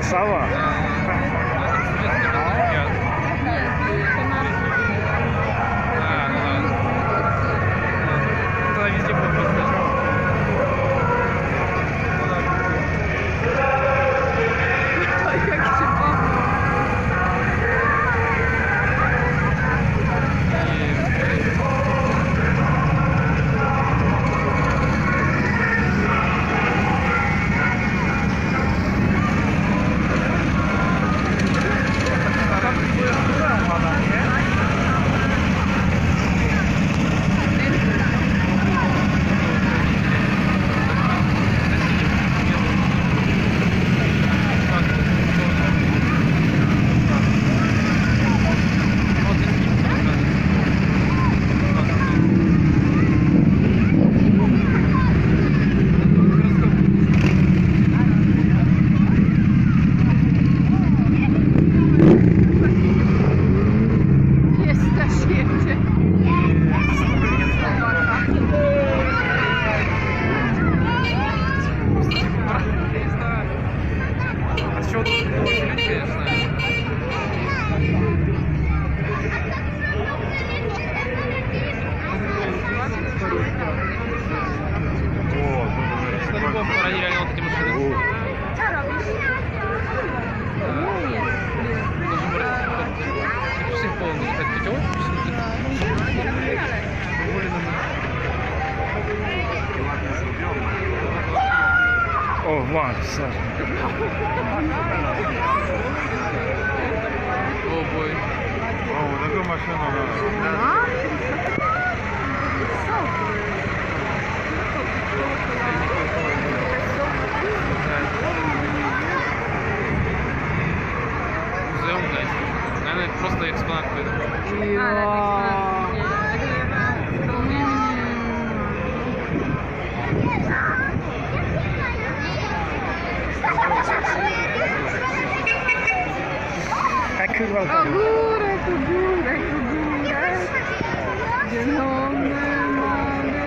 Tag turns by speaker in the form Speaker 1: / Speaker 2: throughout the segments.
Speaker 1: Сова? О, Макс.
Speaker 2: О, бой.
Speaker 3: О, вот такую машину надо.
Speaker 2: Музеум, да. Наверное, это просто экспонат какой-то.
Speaker 1: Kurwa.
Speaker 4: Góra, tu góra, tu góra. Zielone mamy.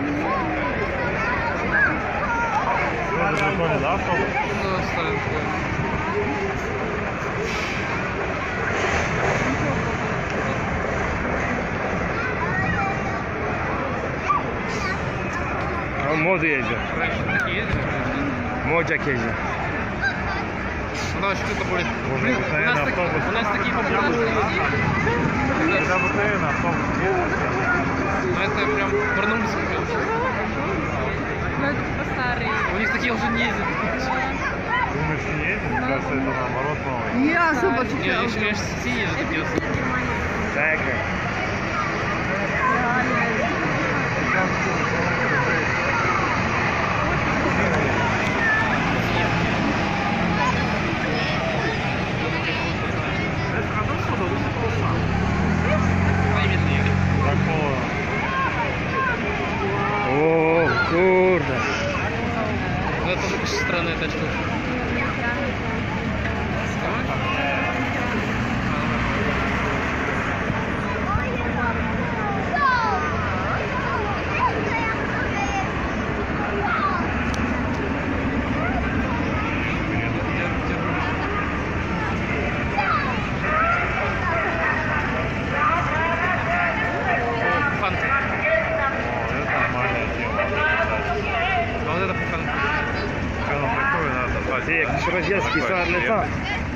Speaker 2: Ну, ставим такое.
Speaker 1: On młody jedzie.
Speaker 2: Раньше такие ездили, конечно.
Speaker 1: Młodziak jedzie.
Speaker 2: Ну, давай что-то будет.
Speaker 3: Блин,
Speaker 2: У нас такие популярные.
Speaker 3: Когда обыкновенно автобус едет.
Speaker 2: Но это прям Барнаульский прям.
Speaker 4: Ну, это типа старые.
Speaker 2: У них такие уже не ездят.
Speaker 3: Думаешь, не едет? Мне кажется, это наоборот новый.
Speaker 4: Не особо
Speaker 2: Не, я же все ездят такие.
Speaker 1: Tak. О, kurde.
Speaker 2: Ну, это тоже очень странная тачка. Фанты.
Speaker 3: О, это нормальная тема.
Speaker 2: А вот это фанты.
Speaker 3: Что нам такое надо?
Speaker 1: Ty jakiś rozdzielski czarny tam.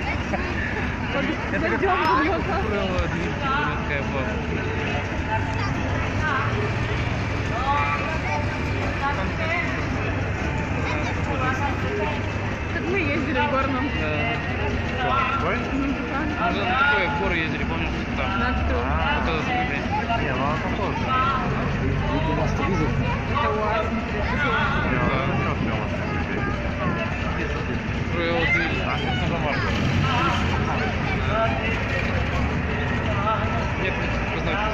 Speaker 2: Это как правило, такая была.
Speaker 4: Как мы ездили в горном.
Speaker 3: Какой?
Speaker 2: Мы же на такое в горы ездили, помнишь, там.
Speaker 4: На что?
Speaker 2: Вот это смотри.
Speaker 3: Не, ну она похожа.
Speaker 4: Это УАЗ.
Speaker 3: Не, она не смела.
Speaker 2: Строил ты.
Speaker 3: А что за марка?
Speaker 2: Нет, не знаю.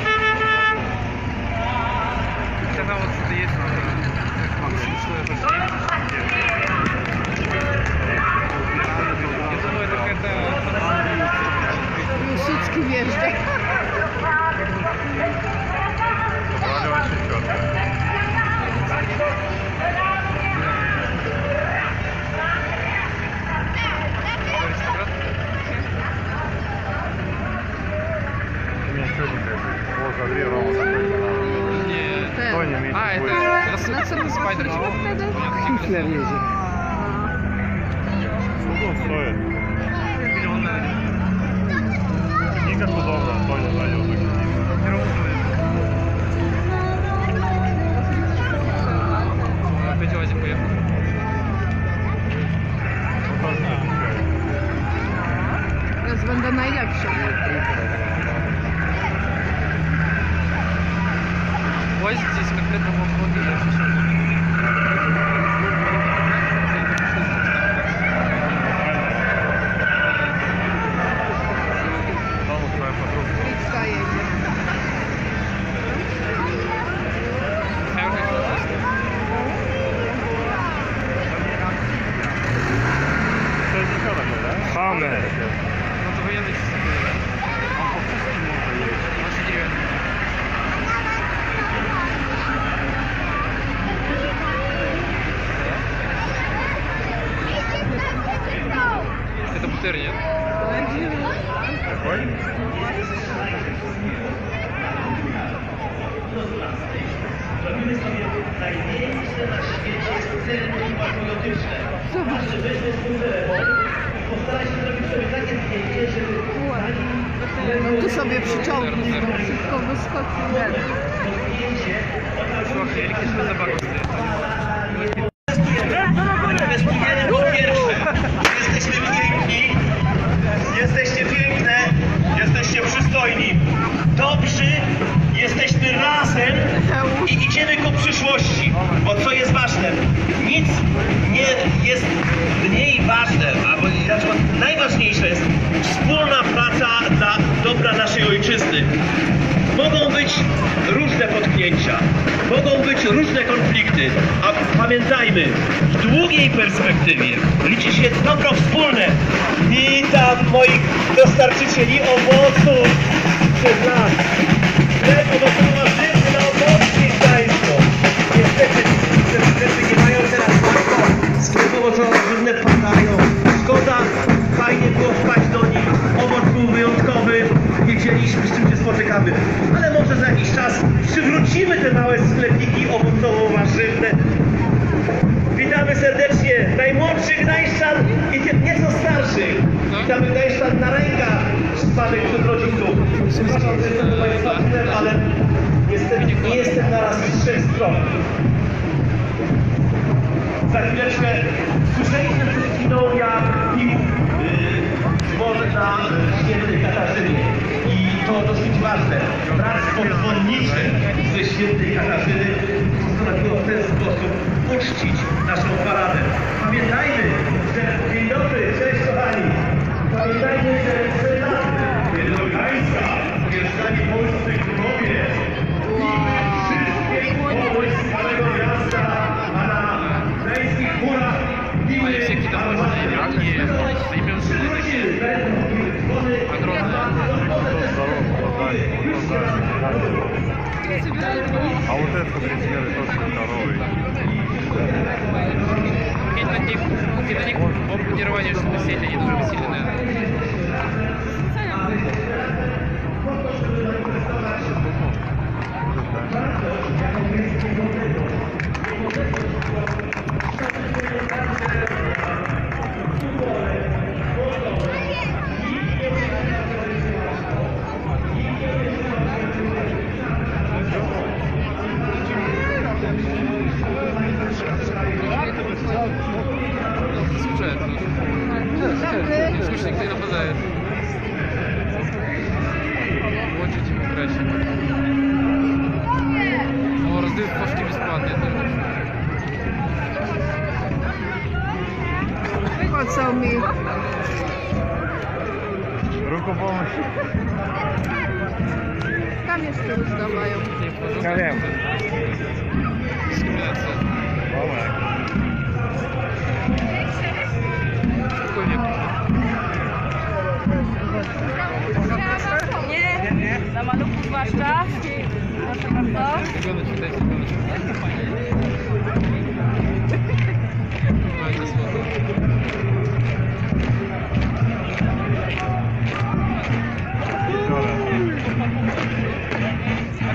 Speaker 2: Когда вот что-то есть, я думаю, это какая-то...
Speaker 4: Лисицкий езжай.
Speaker 3: Вроде очень четко. Квадрировал такой.
Speaker 2: Nie.
Speaker 4: Ten.
Speaker 3: Кто не
Speaker 2: A,
Speaker 3: видит?
Speaker 2: это
Speaker 4: Na co był
Speaker 2: Spider
Speaker 4: wtedy?
Speaker 1: Hitler jedzie.
Speaker 3: Сколько стоит? И как удобно, Тоня дает.
Speaker 2: Опять Вадик поехал.
Speaker 3: Тоже не отвечает.
Speaker 4: Teraz będę najlepszy.
Speaker 2: Возить здесь конкретно в автомобиле.
Speaker 3: Там вот твоя подруга.
Speaker 4: Liczka jedzie.
Speaker 3: Это ничего такое, да?
Speaker 1: Hammer.
Speaker 2: Ну, это военный частоты.
Speaker 3: Он по пустым можно ездить.
Speaker 2: Наши деревянные. Это бутер, нет?
Speaker 3: Какой?
Speaker 4: Zobacz. No tu sobie przyczołgnij, szybko wyskoczył.
Speaker 2: Чувак, я электричную собаку стоит.
Speaker 5: Jesteście piękne, jesteście przystojni, dobrzy, jesteśmy razem i idziemy ku przyszłości, bo co jest ważne? Nic nie jest mniej ważne, albo najważniejsze jest wspólna praca dla dobra naszej ojczyzny. Mogą być różne potknięcia, mogą być różne konflikty, a pamiętajmy, w długiej perspektywie liczy się dobro wspólne. Witam moich dostarczycieli owoców przez nas. Chleb owocowo-warzywny na Opolsce w Gdańsku. Niestety te sklepy nie mają teraz łatwo. Sklepy owocowo-warzywne padają. Szkoda, fajnie było wpaść do nich. Owoc był wyjątkowy. Wiedzieliśmy, z czym się spotykamy. Ale może za jakiś czas przywrócimy te małe sklepiki owocowo-warzywne. Witamy serdecznie najmłodszych Gdańszczan i nieco starszych. Witamy Gdańszczan na rękach trwanych przez rodziców. Przepraszam, że jestem do Państwa winem, ale niestety nie jestem naraz z trzech stron. Za chwileczkę słyszeliśmy przed chwilą, jak pił dzwon na Świętej Katarzynie. I to dosyć ważne. Brat podwodniczy ze Świętej Katarzyny postanowiło w ten sposób uczcić naszą paradę. Pamiętajmy, że dzień dobry, cześć kochani. Pamiętajmy, że przed do Gdańska wjeżdżali polscy królowie. Wszystkie królowie z całego miasta, a na gdańskich górach
Speaker 2: Они всякие там очень яркие, они прям такие огромные.
Speaker 3: А вот этот, например, тоже здоровый.
Speaker 2: Какие-то них обмундирование, чтобы сеть, они тоже сильно, наверное. Скучает. Не скучно, никто не нападает. Вот же типа краще. О, раздают кошки бесплатно.
Speaker 4: Płacą mi.
Speaker 3: Руку помощи.
Speaker 4: Tam jeszcze rozdawają.
Speaker 1: Karem.
Speaker 2: Дискриминация. Какой век?
Speaker 6: Nie, dla maluchów zwłaszcza. Proszę bardzo.
Speaker 2: Ребеночек, дай ребеночек. Давайте смотрим.
Speaker 3: Еще раз.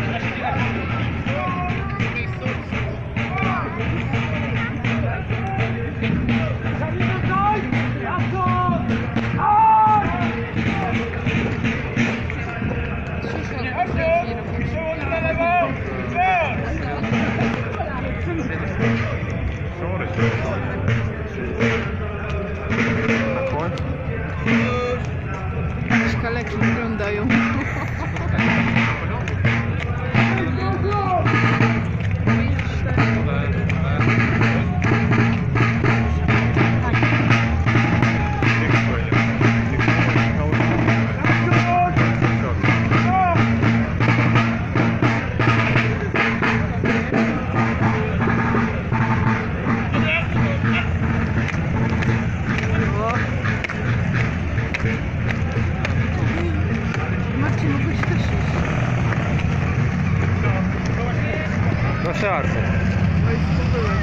Speaker 1: Zawsze Artur.
Speaker 4: No i co byłem?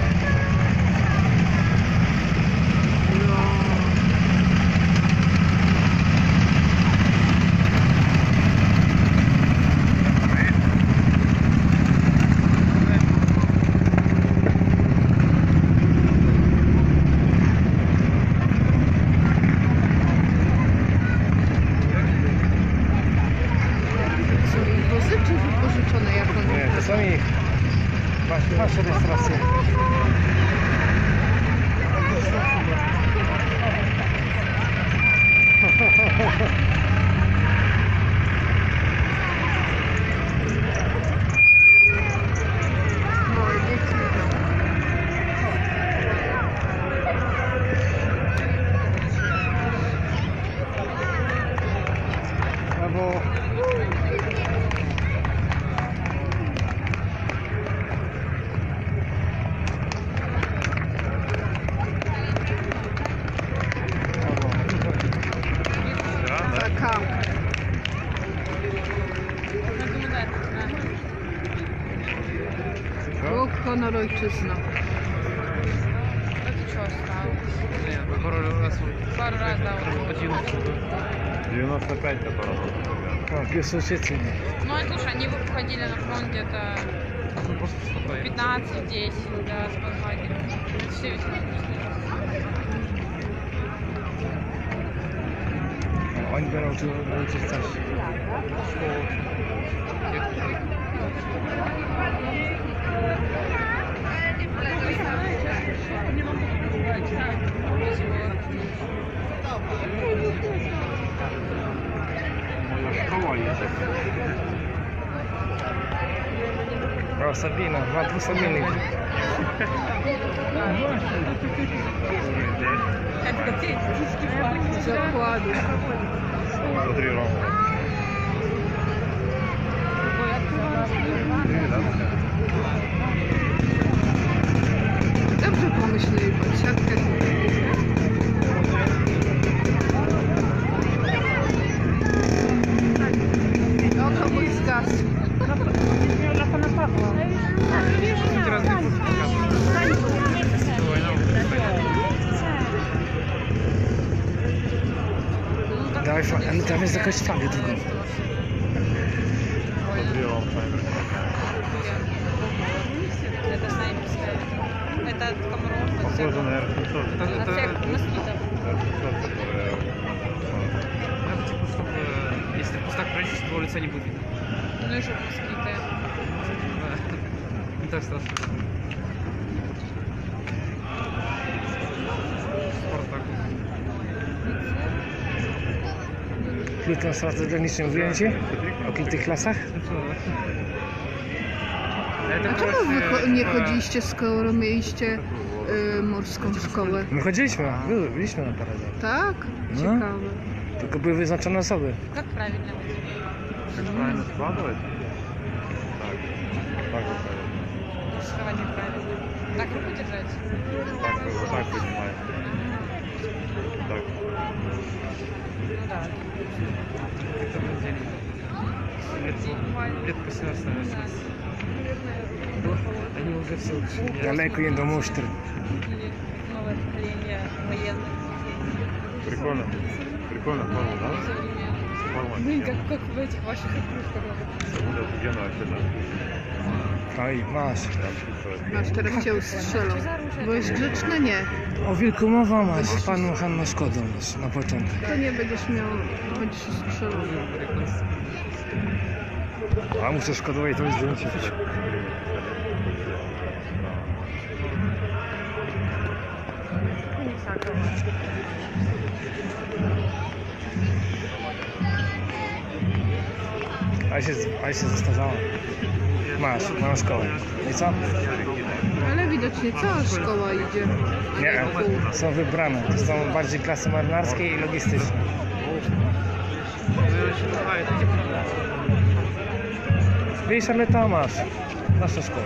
Speaker 4: No. Są ich wozy czy wypożyczone jak one?
Speaker 1: Nie, to są ich. Masz rejestrację.
Speaker 4: Moje dzieci.
Speaker 1: No bo...
Speaker 4: Taka. Bóg, honor, ojczyzna.
Speaker 6: Пару раз, да,
Speaker 2: по
Speaker 3: 95 это
Speaker 1: O, Piłsudczycy.
Speaker 6: Ну, слушай, они выходили на фронт где-то 15-10, да, с подлагерем. Это все весело.
Speaker 1: Oni będą uczyć coś.
Speaker 3: школа есть.
Speaker 1: O, Sabina, ma tu Sabiny.
Speaker 4: Zakładu.
Speaker 3: Смотри, Рома.
Speaker 4: Dobrze pomyśleli, pod siatkę. O, komuś zgasł.
Speaker 6: Dla pana Pawła.
Speaker 1: Dawaj, tam jest jakaś fagę drugą.
Speaker 3: Смотри, Рома,
Speaker 6: Это снайперская. Это от комаров. от
Speaker 3: похоже
Speaker 6: всех-
Speaker 3: на R500.
Speaker 6: От всех москитов.
Speaker 3: R500, которая...
Speaker 2: Это типа, чтобы если ты просто так пройдешь, твоего лица не будет видно.
Speaker 6: Ну и что москиты.
Speaker 2: Да. Не так страшно. Спартакус.
Speaker 1: Kilka strategicznych ujęcie o kilku klasach.
Speaker 2: Это,
Speaker 4: A czemu wy nie chodziliście, skoro mieliście morską szkołę?
Speaker 1: My chodziliśmy, byliśmy na paradzie.
Speaker 4: Tak?
Speaker 1: No.
Speaker 4: Ciekawe.
Speaker 1: Tylko były wyznaczone osoby.
Speaker 6: Как правильно быть?
Speaker 3: Как правильно складывать? Так. Так вот,
Speaker 6: Скрывать неправильно. Так руку держать?
Speaker 3: так, вот так поднимай. Так.
Speaker 6: Ну да.
Speaker 2: это в деле. Лет по 17, наверное. Они уже все ушли.
Speaker 1: Daleko nie do musztry.
Speaker 6: Новое поколение военных.
Speaker 3: Прикольно. Прикольно форма, да?
Speaker 6: Современных.
Speaker 3: Форма.
Speaker 6: Блин, как в этих ваших игрушках.
Speaker 3: Вот офигенно вообще, да?
Speaker 1: Oj, masz.
Speaker 3: Я чувствую.
Speaker 4: Masz, teraz cię ustrzelą. Bo jest grzeczny? Nie.
Speaker 1: O wilku mowa masz, z panem Hanną Szkodą masz na początek.
Speaker 4: To nie będziesz miał, będziesz strzelał.
Speaker 1: A muszę Szkodowej to zdjęcie. A się zestarzała. Masz, mam szkołę. I co?
Speaker 4: Ale widocznie cała szkoła idzie. a
Speaker 1: Nie,
Speaker 4: pół.
Speaker 1: są wybrane. To są bardziej klasy marynarskie i logistyczne. Wiesz, ale to masz. Nasza szkoła.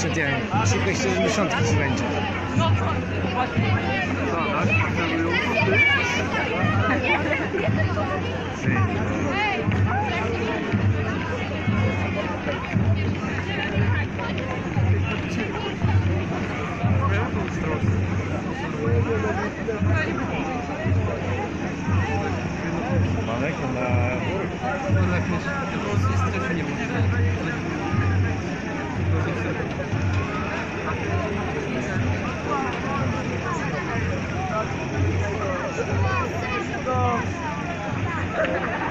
Speaker 1: jeszcze dzień. Szybko jeszcze 70 ci będzie.
Speaker 3: Daleko na górę.
Speaker 6: No.